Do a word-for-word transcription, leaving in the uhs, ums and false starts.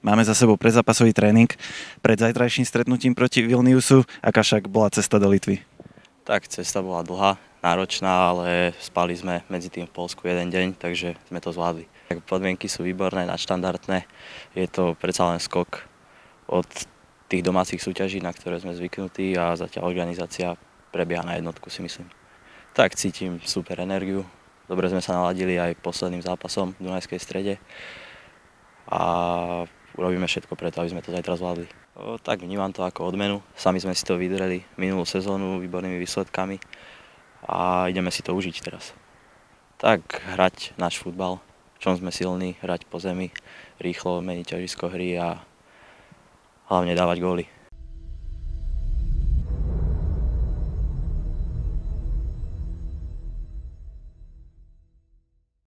Máme za sebou predzápasový tréning pred zajtrajším stretnutím proti Vilniusu. Aká však bola cesta do Litvy? Tak, cesta bola dlhá, náročná, ale spali sme medzi tým v Poľsku jeden deň, takže sme to zvládli. Tak podmienky sú výborné, nadštandardné. Je to predsa len skok od tých domácich súťaží, na ktoré sme zvyknutí, a zatiaľ organizácia prebieha na jednotku, si myslím. Tak, cítim super energiu. Dobre sme sa naladili aj posledným zápasom v Dunajskej Strede a urobíme všetko preto, aby sme to zajtra zvládli. O, tak vnímam to ako odmenu. Sami sme si to vydreli minulú sezónu výbornými výsledkami a ideme si to užiť teraz. Tak, hrať náš futbal, v čom sme silní, hrať po zemi, rýchlo meniť ťažisko hry a hlavne dávať góly.